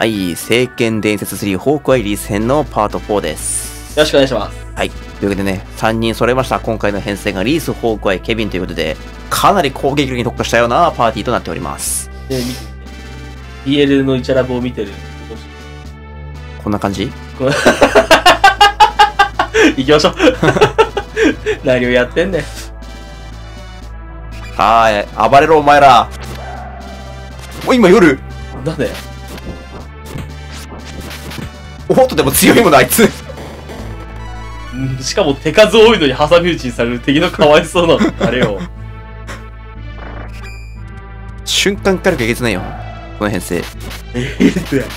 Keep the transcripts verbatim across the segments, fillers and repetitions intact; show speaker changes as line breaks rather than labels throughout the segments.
はい、聖剣伝説スリーホークアイリース編のパートフォーです。
よろしくお願いします。
はい、というわけでね、さんにん揃いました。今回の編成がリース、ホークアイ、ケビンということで、かなり攻撃力に特化したようなパーティーとなっております。
で、見てみて。ビーエル のイチャラブを見てる。
こんな感じ
行きましょう。何をやってんねん。
はーい、暴れろお前ら。お、今夜
なんで
おっとでも強いものあいつ。
んしかも手数多いのに挟み撃ちにされる敵のかわいそうなあれよ。
瞬間火力えげつないよ、この編成。
ええー、だよ。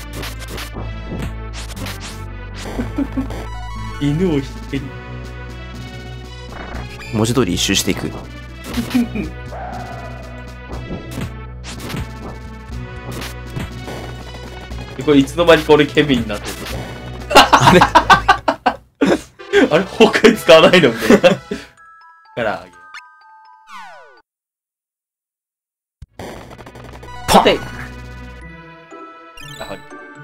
犬を引ける。
文字通り一周していく。
これいつの間にか俺ケビンになってる。
あれ
あれ崩壊使わないのみたいな。からあげよう。
パン。
やはり。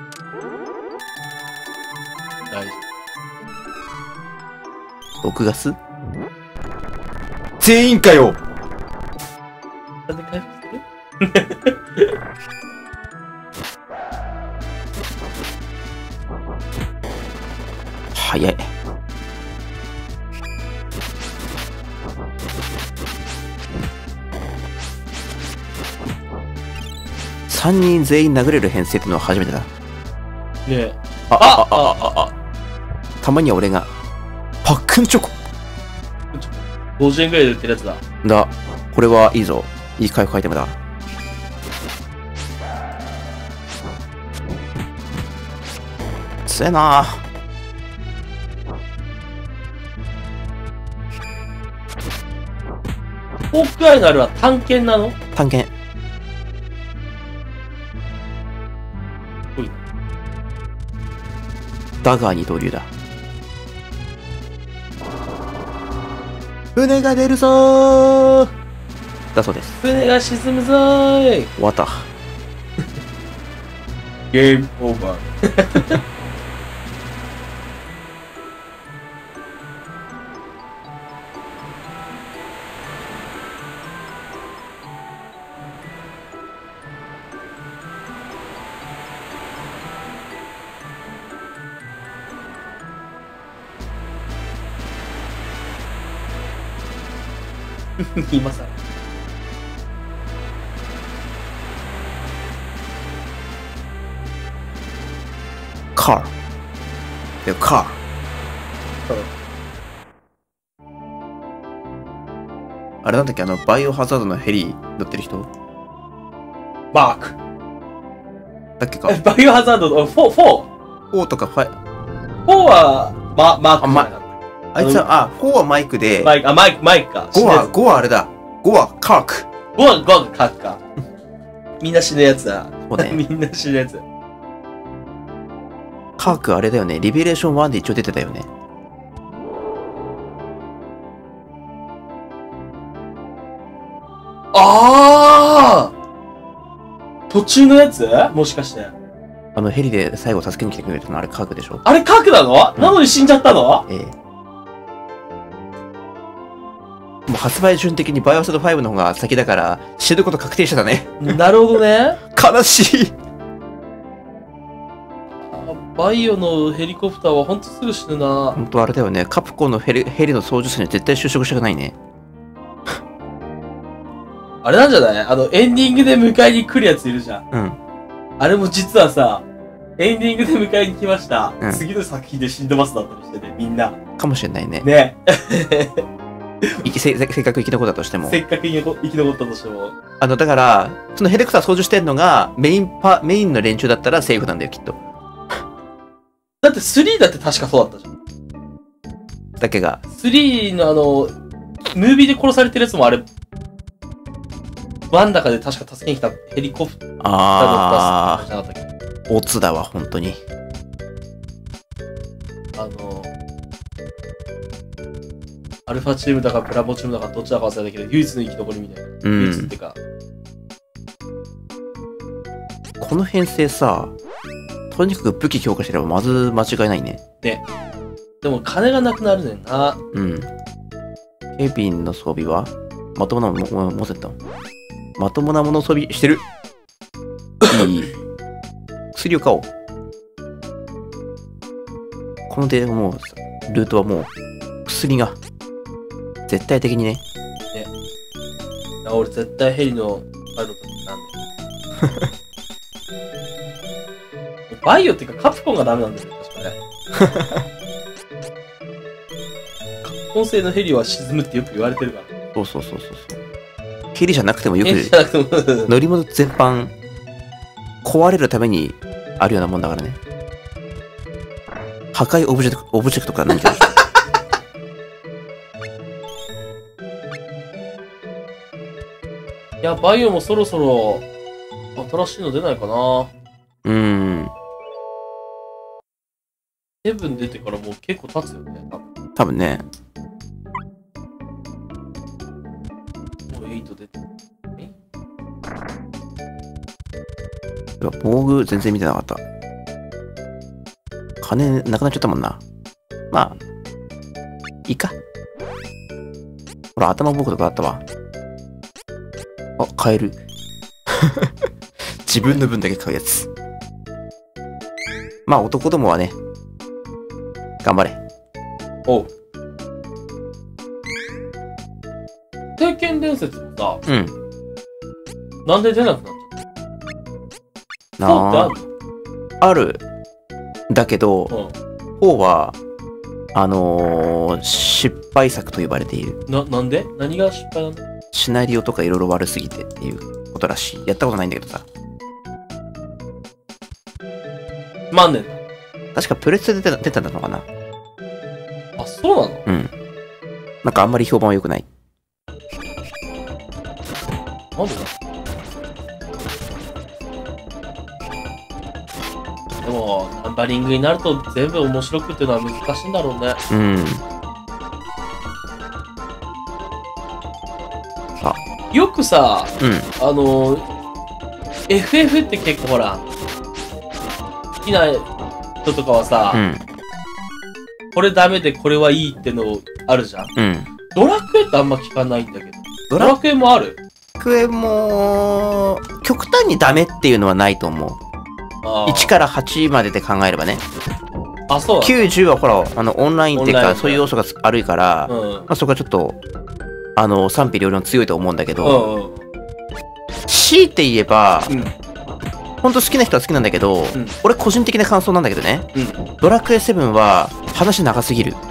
大丈
ろくガス全員かよ。
夫。なんで回復する
早い。さんにん全員殴れる編成ってのは初めてだ。
ねえ。
ああああああたまには俺がパックンチョコ
ごじゅうえんぐらいで売ってるやつだ。
だ。これはいいぞ。いい回復アイテムだ。つえなぁ。
ホークアイのあれは探検なの？
探検。
ほい。
ダガー二刀流だ。船が出るぞーだそうです。
船が沈むぞーい。
終わった。
ゲームオーバー。今さ。
カー。で、カー。あれなんだっけ、あの、バイオハザードのヘリ乗ってる人
バーク。
だっけか。
バイオハザードのフォー、フォー。
フォーとかファイ、
フォーは、ま、マークじゃなかった。
あいつは、あ、フォーはマイクで、
マイク、あ、マイク、マイクか。
ごは、ごはあれだ。ごはカーク。
ごは、ごはカークか。みんな死ぬやつだ。
そうね。
みんな死ぬやつ。
カークあれだよね。リベレーションワンで一応出てたよね。
ああ途中のやつもしかして。
あのヘリで最後助けに来てくれたのあれカークでしょ。
あれカークなの、うん、なのに死んじゃったの。
ええ。もう発売順的にバイオハザードファイブの方が先だから死ぬこと確定してたね。
なるほどね。
悲しい。
バイオのヘリコプターはほんとすぐ死ぬな。
ほんとあれだよね。カプコンのヘリ、ヘリの操縦者には絶対就職したくないね。
あれなんじゃない、あの、エンディングで迎えに来るやついるじゃん。
うん。
あれも実はさ、エンディングで迎えに来ました。
うん、
次の作品で死んでますだったりしてね、みんな。
かもしれないね。
ね。
いせせっかく生き残ったとしても。
せっかく生き残ったとしても。
あの、だから、そのヘリコプター操縦してんのがメインパ、メインの連中だったらセーフなんだよ、きっと。
だってスリーだって確かそうだったじゃん。
だけが。
スリーのあの、ムービーで殺されてるやつもあれ、真ん中で確か助けに来たヘリコプターだった
あ
じゃなかったっけ。
オツだわ、本当に。
あの、アルファチームだかブラボーチームだかどっちだか忘れたけど、唯一の生き残りみたいな。
うん、
唯一ってか。
この編成さ、 とにかく武器強化してればまず間違いないね。
でも金がなくなるねんな。
うん。ケビンの装備はまともなもの持ってたの？まともなもの装備してる。いい。薬を買おう。このでもう、ルートはもう、薬が、絶対的にね。
ね。俺絶対ヘリのパイロットになんだよ。バイオっていうかカプコンがダメなんだよ、確かね。カプコン製のヘリは沈むってよく言われてるから。
そうそうそうそうそう。ヘリじゃなくてもよく、
ヘリじゃなくても
乗り物全般、壊れるためにあるようなもんだからね。破壊オブジェクト、オブジェクトか何か。
いや、バイオもそろそろ新しいの出ないかな。
うーん。
セブン出てからもう結構経つよね、多分。
多分ね。
もうエイト出てる。
防具全然見てなかった。金なくなっちゃったもんな。まあ、いいか。ほら、頭防具とかあったわ。あ、買える。自分の分だけ買うやつ。まあ、男どもはね、頑張れ。
おう。聖剣伝説もさ、
うん。
なんで出なくなっちゃった
な
フォーって
あ。ある。だけど、
ある
フォーは、あのー、失敗作と呼ばれている。
うん。な、なんで何が失敗なの？
シナリオとかいろいろ悪すぎてっていうことらしい。やったことないんだけどさ。
万年
確かプレステで出た出たのかな。
だ。あ、そうなの？
うん。なんかあんまり評判は良くない。
なんでだ？でも、ナンバリングになると全部面白くっていうのは難しいんだろうね。
うん。
よくさ、
うん。
あの、エフエフ って結構ほら、好きな人とかはさ、
うん。
これダメでこれはいいってのあるじゃん。
うん。
ドラクエってあんま聞かないんだけど。
ドラ
ドラクエもある？
クエも、極端にダメっていうのはないと思う。
あー
いちからはちまでで考えればね。
あ、そうだ。
きゅう、じゅうはほら、あの、オンラインっていうか、
オンライン
そういう要素が悪いから、ま
うん。
あそこはちょっと、あの、賛否両論強いと思うんだけ
う
ど、
んうん。
強いて言えば、
うん。
ほんと好きな人は好きなんだけど、
うん
俺個人的な感想なんだけどね、
うん。
ドラクエセブンは話長すぎる。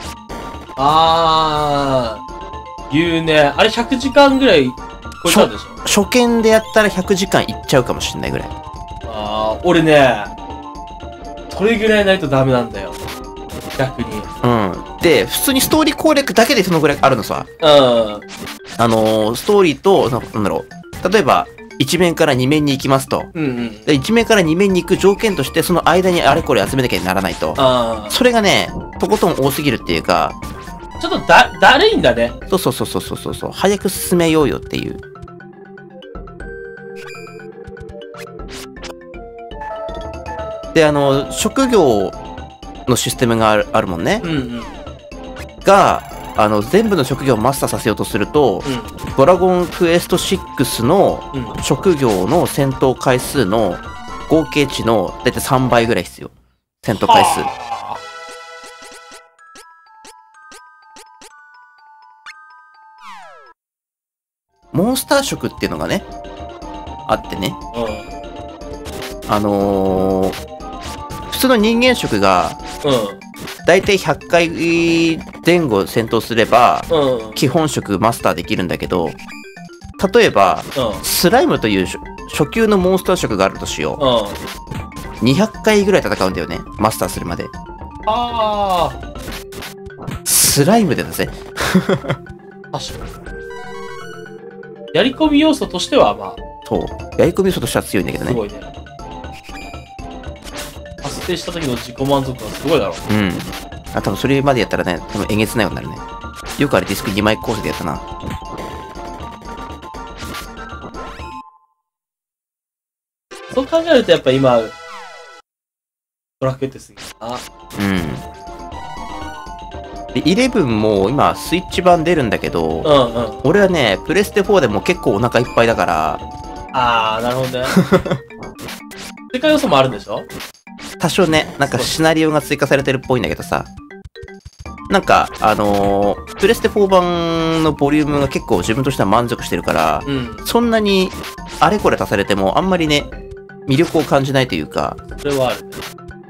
あー、言うね。あれひゃくじかんぐらい超えたんでしょ？
初見でやったらひゃくじかんいっちゃうかもしれないぐらい。
あー、俺ね、それぐらいないとダメなんだよ。逆に。
うん。で、普通にストーリー攻略だけでそのぐらいあるのさ。
うん。
あのー、ストーリーと、ななんだろう。例えば、いち面からに面に行きますと。
うんうん。
でいち面からに面に行く条件として、その間にあれこれ集めなきゃならないと。
あ
それがね、とことん多すぎるっていうか、
ー。ちょっとだ、だるいんだね。
そうそうそうそうそうそう、早く進めようよっていう。で、あの、職業のシステムがあるあるもんね。
うんうん。
が、あの、全部の職業をマスターさせようとすると、ドラゴンクエストシックスの
うん。うん。
職業の戦闘回数の合計値のだいたいさんばいぐらい必要。戦闘回数。
は
モンスター職っていうのがね、あってね。
あ。
あのー、普通の人間職が
うん。
だいたいひゃっかいぜん後戦闘すれば、
うん。うん。
基本職マスターできるんだけど、例えば、
うん。
スライムという初初級のモンスター職があるとしよ
うん。
う。にひゃっかいぐらい戦うんだよね。マスターするまで。
あ
スライムでだぜ。
ー。確かに。やり込み要素としては、まあ、
そう。やり込み要素としては強いんだけどね。
すごいね。達成した時の自己満足はすごいだろう。
うん。あ、多分それまでやったらね、多分えげつないようになるね。よくあれディスクにまい構成でやったな。
そう考えるとやっぱ今、 ドラクエってすげえな。
うん。で、イレブンも今、スイッチ版出るんだけど、
うんうん。
俺はね、プレステフォーでも結構お腹いっぱいだから、
あー、なるほどね。追加要素もあるんでしょ？
多少ね、なんかシナリオが追加されてるっぽいんだけどさ、なんか、あのー、プレステフォー版のボリュームが結構自分としては満足してるから、
うん。
そんなにあれこれ足されてもあんまりね、魅力を感じないというか、
それはあるね。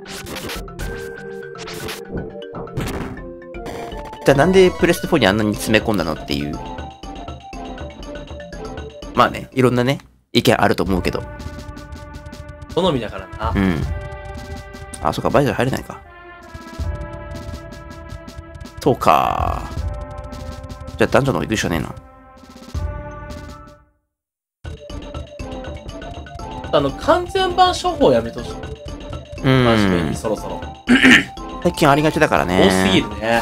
じゃあなんでプレステフォーにあんなに詰め込んだのっていう。まあね、いろんなね、意見あると思うけど。
好みだからな。
うん。あ、そっか、バイザー入れないか。そうか。じゃあ、男女の方行くしかねえな。
あの、完全版処方やめてほしい。
う
真面目
ん
に。そろそろ。
最近ありがちだからね。
多すぎるね。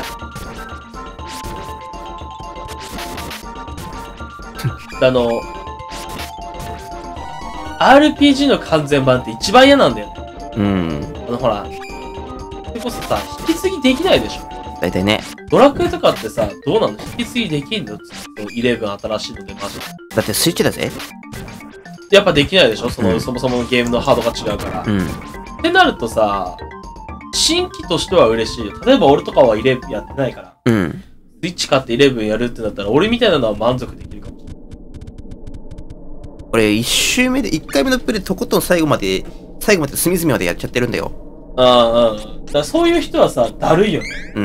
あの、アールピージー の完全版って一番嫌なんだよね。
うん。
あの、ほら。それこそさ、引き継ぎできないでしょ。
大体ね。
ドラクエとかってさ、どうなの引き継ぎできんの？イレブン新しいの出ました。
だってスイッチだぜ。
やっぱできないでしょその、
うん
そもそものゲームのハードが違うから。
うん。
ってなるとさ、新規としては嬉しいよ。例えば俺とかはイレブンやってないから。
うん。
スイッチ買ってイレブンやるってなったら、俺みたいなのは満足できるかもしれない。
俺、一周目で、一回目のプレイとことん最後まで、最後まで隅々までやっちゃってるんだよ。
ああ、うん。だからそういう人はさ、だるいよね。
うん。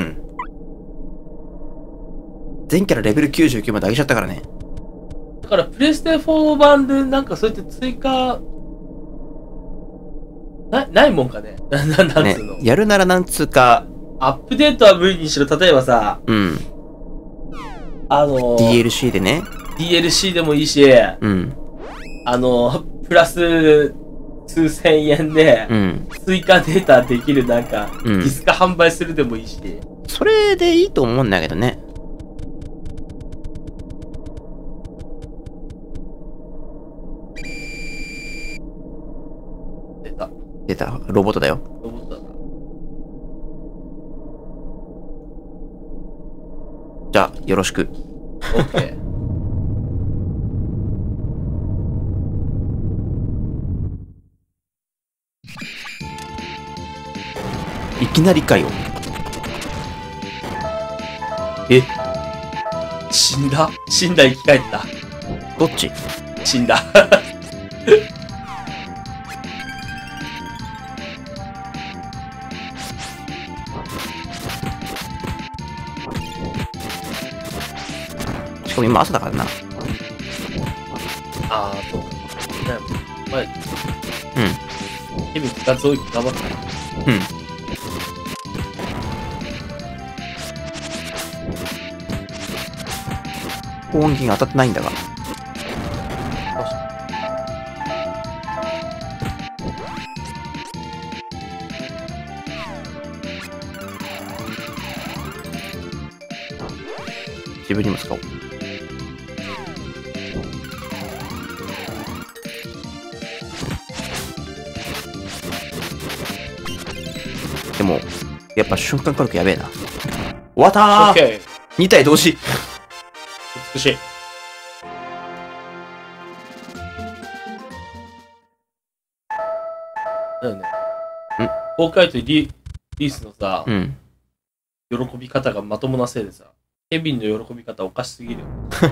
全キャラレベルきゅうじゅうきゅうまで上げちゃったからね。
だからプレステフォー版でなんかそうやって追加、な、ないもんかね。な、な、なん
ね
つうの、
やるならなんつうか、
アップデートは無理にしろ、例えばさ、
うん。
あのー、
ディーエルシー でね。
ディーエルシー でもいいし、
うん。
あの、プラス数千円で
う、ん。
追加データできるなんか、
うん
ディスク販売するでもいいし。
それでいいと思うんだけどね。
出た。
出た。ロボットだよ。
ロボットだな。
じゃあ、よろしく。
オッケー。
いきなりかよ。
え死んだ死んだ生き返った。
どっち？
死んだ。
しかも今朝だからな。
ああ、そうか。ね、前、
うん。
ケビン二つ多い頑張ったな。
うん。高音銀当たってないんだが。自分にも使おう。でも、やっぱ瞬間火力やべえな。終わったー
オッケー。
に体同時。
美しい。だよね。
ん
ホークアイとリリースのさ、
うん。
喜び方がまともなせいでさ、ケビンの喜び方おかしすぎるよ。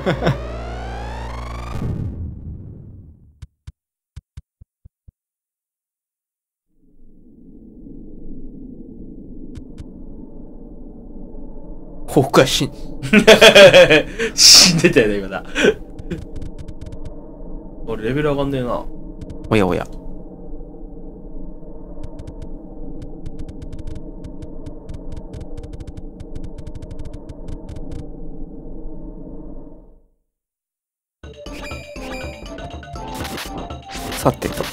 崩壊しん、
死んでたよね、今だ。俺、レベル上がんねえな。
おやおや。さてと。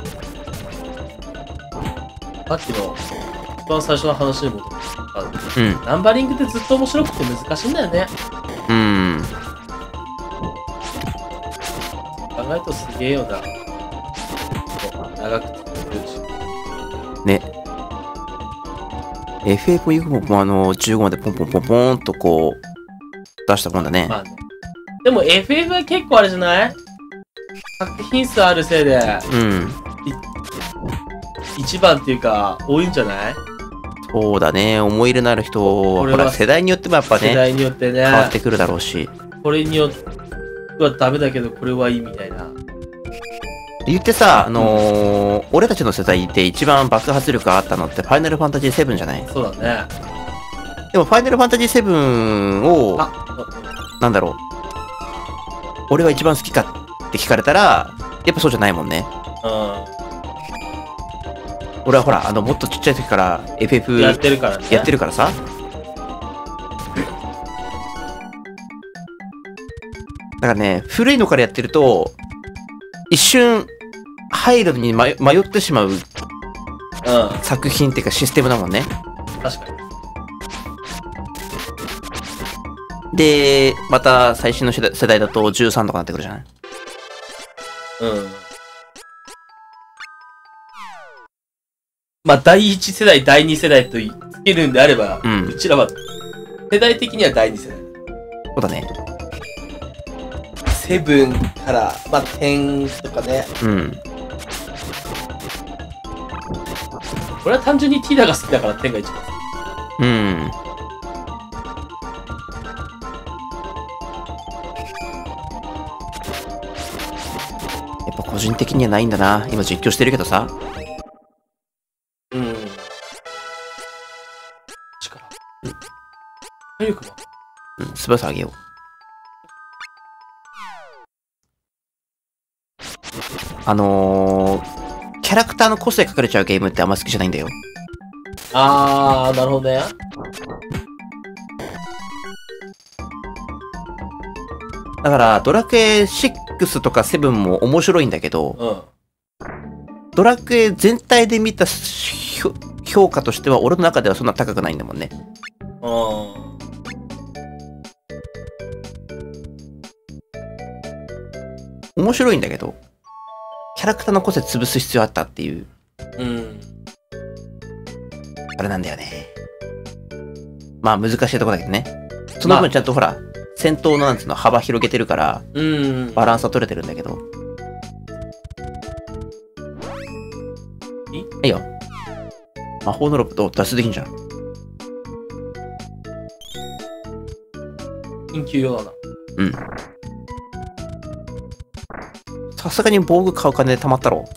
さっきの、一番最初の話に戻って、
うん。
ナンバリングってずっと面白くて難しいんだよね。
うーん。
考えるとすげえよな。長くてくるし。
ね。 エフエフ もよくもあの、じゅうごまでポンポンポンポンとこう、出したもんだね。
まあね。でも エフエフ は結構あれじゃない？作品数あるせいで、
うん。
一番っていうか、多いんじゃない？
そうだね。思い入れのある人、ほら、世代によってもやっぱね、
世代によってね、
変わってくるだろうし。
これによってはダメだけど、これはいいみたいな。
言ってさ、あのー、俺たちの世代で一番爆発力があったのってファイナルファンタジーセブンじゃない？
そうだね。
でもファイナルファンタジーセブンを、
あ、
なんだろう。俺は一番好きかって聞かれたら、やっぱそうじゃないもんね。
うん。
俺はほら、あの、もっとちっちゃい時から エフエフ
やってるからね。
やってるからさ。だからね、古いのからやってると、一瞬、入るのに迷迷ってしまう
うん。
作品っていうかシステムだもんね。
確かに。
で、また最新の世代世代だとじゅうさんとかなってくるじゃない？
うん。まあ、だいいち世代、だいに世代とつけるんであれば、
うん。
うちらは、世代的にはだいに世代。
そうだね。
セブンから、まあ、テンとかね。
うん。
俺は単純にティーダが好きだからテンが一番好き。
うん。やっぱ個人的にはないんだな。今実況してるけどさ。
うん。力。うん。体力も。
うん、素早さ上げよう。あのー、キャラクターの個性書かれちゃうゲームってあんま好きじゃないんだよ。
あー、なるほどね。
だから、ドラクエシックスとかセブンも面白いんだけど、
うん。
ドラクエ全体で見た評評価としては、俺の中ではそんな高くないんだもんね。
うん。
面白いんだけど、キャラクターの個性潰す必要あったっていう、
うん。
あれなんだよね。まあ難しいとこだけどね。その分ちゃんとほら、戦闘のなんつうの幅広げてるから、
うん。
バランスは取れてるんだけど。
いい？
いいよ。魔法のロープと脱出できんじゃん。
緊急用だな。
うん。さすがに防具買う金で貯まったろ。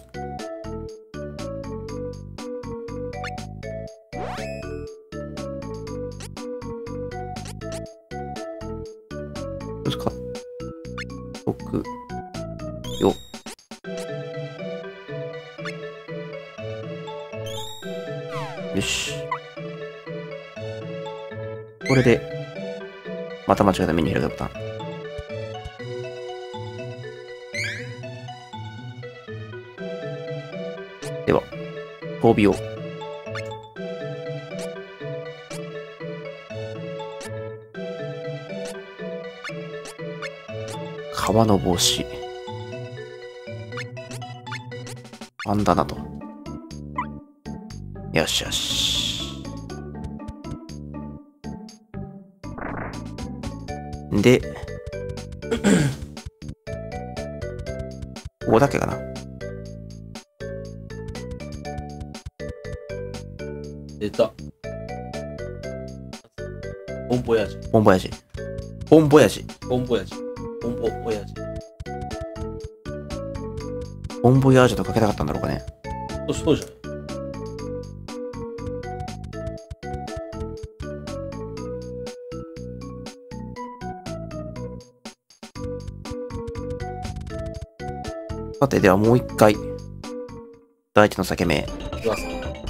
買っとくよ。よし。これで、また間違えたメニュー開いたボタン。では、装備を。革の帽子。バンダナと。よしよし。で、ここだけかな。
出た。ボンボヤジ。
ボンボヤジ。ボンボヤジ。
ボンボヤジ。ボンボヤジ。
ボンボヤージュとかけたかったんだろうかね。
そうそうじゃない。
さて、ではもう一回、第一の裂け目。
いきます。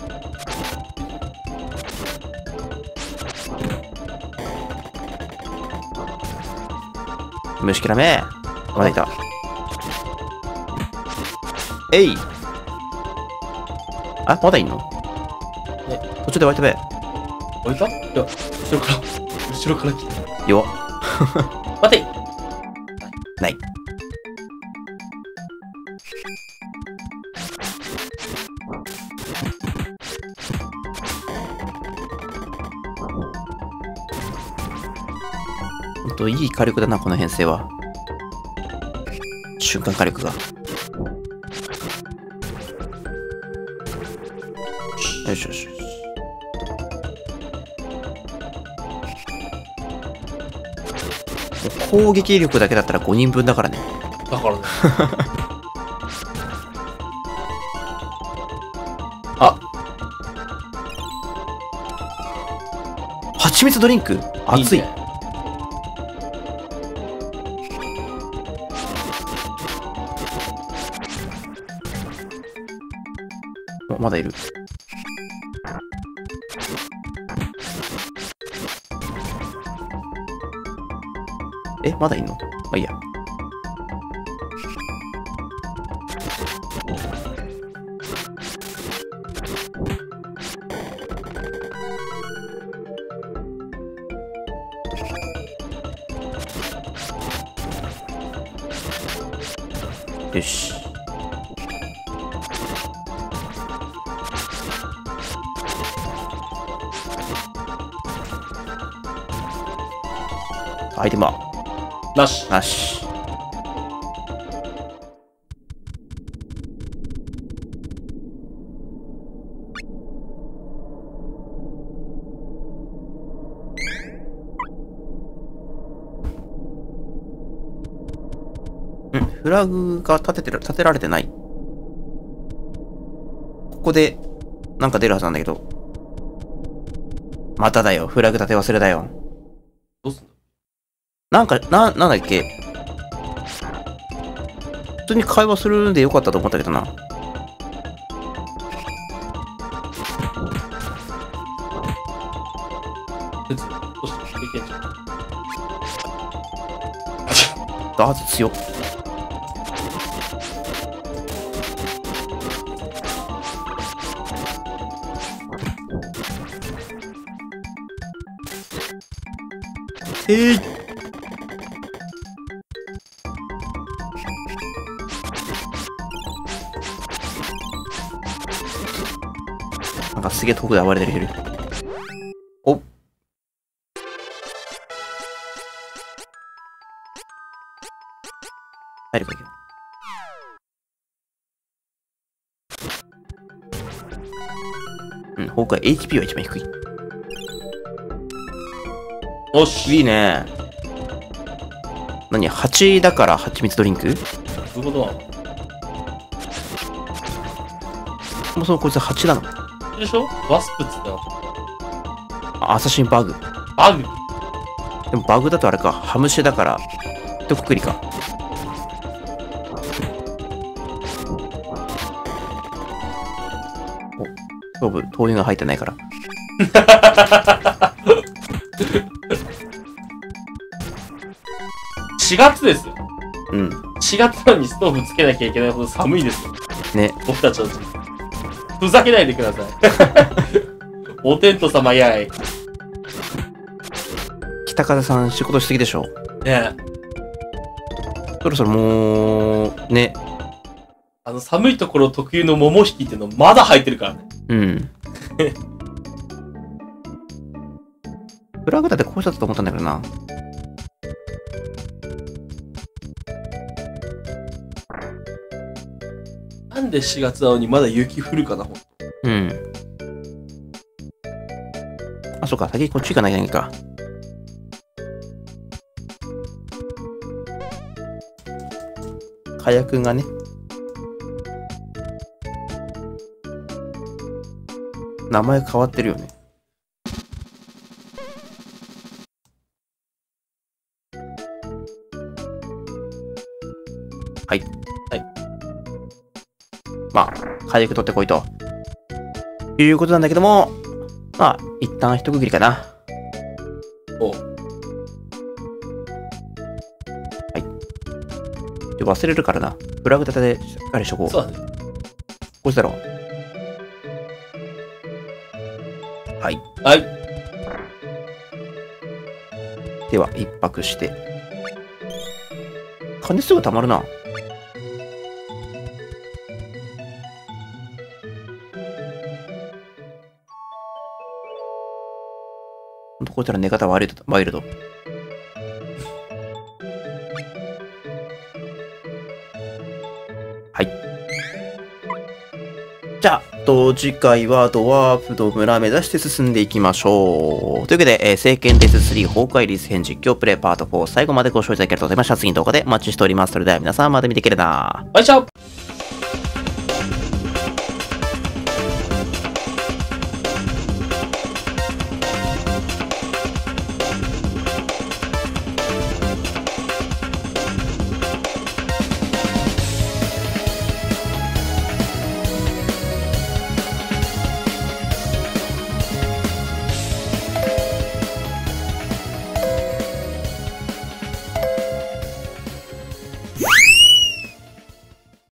虫けらめ。まだいた。えい。あ、まだいんの？
ね、
途中で湧いたべ。
置いた？いや、後ろから、後ろから来た。
弱っ。
待て！
ない。 といい火力だな、この編成は。瞬間火力が。よしよしよし。攻撃力だけだったらごにんぶんだからね。
だからね。
あ、蜂蜜ドリンク熱い。
いいね。
お、まだいる。え、まだいんの？まあいいや。よし。アイテムは
なし。
なし。うん、フラグが立ててる、立てられてない。ここで、なんか出るはずなんだけど。まただよ、フラグ立て忘れだよ。
どうすんの？
なんか、な、なんだっけ。普通に会話するんでよかったと思ったけどな。
どうして経験者。
ダーツ強っ。えい、なんかすげえ遠くで暴れてる人いる。お、入るかいよ。うん、崩壊 エイチピー は一番低い。
よし。
いいね。何 ?はち だから蜂蜜ドリンク？
そういうことなの？
そもそもこいつはちなの？
でしょ？ワスプっつってな。
あ、アサシンバグ。
バグ。
でもバグだとあれか、ハムシだから、一括りか。お、勝負、灯油が入ってないから。
しがつですよ。
うん。
しがつなのにストーブつけなきゃいけないほど寒いですよ。
ね。
僕たちの地域。ふざけないでください。おテント様やい。
北風さん仕事しすぎでしょ。
ねえ。
そろそろもう、ね。
あの寒いところ特有の桃引きっていうのまだ入ってるからね。
うん。フラグだってこうしたと思ったんだけどな。
なんでしがつなのにまだ雪降るかな、ほんと。
うん。あ、そっか、先こっち行かなきゃいけないか。火薬がね。名前変わってるよね。はい。
はい。
まあ、火薬取ってこいと。いうことなんだけども、まあ、一旦一区切りかな。
おう。
で忘れるからな。フラグ立てでしっかりしとこう。
そうだね。
こうしたろ。はい。
はい。
では、一泊して。金すぐ貯まるな。ほんとこいつら寝方悪いと、ワイルド。 じゃあ、と次回はドワーフの村目指して進んでいきましょう。というわけで、えー、聖剣デススリー崩壊リス編実況プレイパートフォー最後までご視聴いただきありがとうございました。次の動画でお待ちしております。それでは皆さんまた見てくれな。
バイチャー